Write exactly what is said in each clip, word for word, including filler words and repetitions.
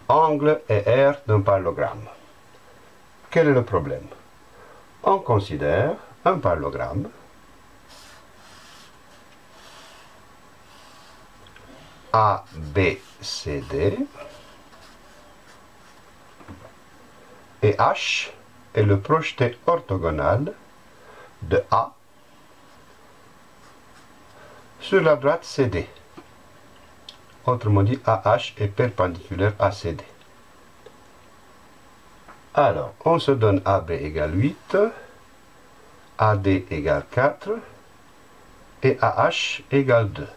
angle et aire d'un parallélogramme. Quel est le problème? On considère un parallélogramme A B C D et H est le projeté orthogonal de A sur la droite C D. Autrement dit, A H est perpendiculaire à C D. Alors, on se donne A B égale huit, A D égale quatre et A H égale deux.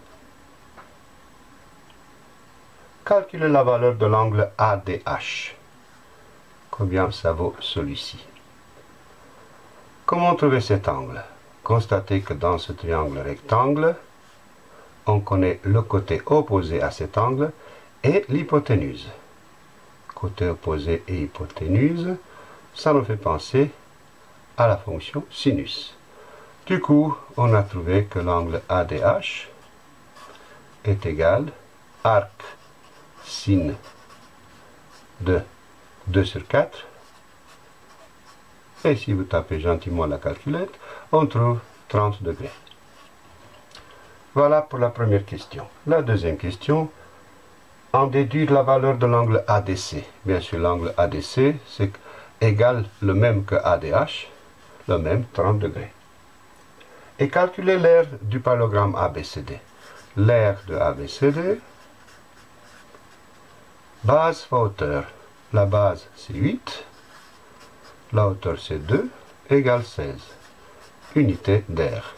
Calculez la valeur de l'angle A D H. Combien ça vaut celui-ci? Comment trouver cet angle? Constatez que dans ce triangle rectangle, on connaît le côté opposé à cet angle et l'hypoténuse. Côté opposé et hypoténuse, ça nous fait penser à la fonction sinus. Du coup, on a trouvé que l'angle A D H est égal à arc sin de deux sur quatre. Et si vous tapez gentiment la calculette, on trouve trente degrés. Voilà pour la première question. La deuxième question, en déduire la valeur de l'angle A D C. Bien sûr, l'angle A D C, c'est égal le même que A D H, le même trente degrés. Et calculer l'aire du parallélogramme A B C D. L'aire de A B C D, base fois hauteur. La base c'est huit, la hauteur c'est deux, égale seize. Unité d'aire.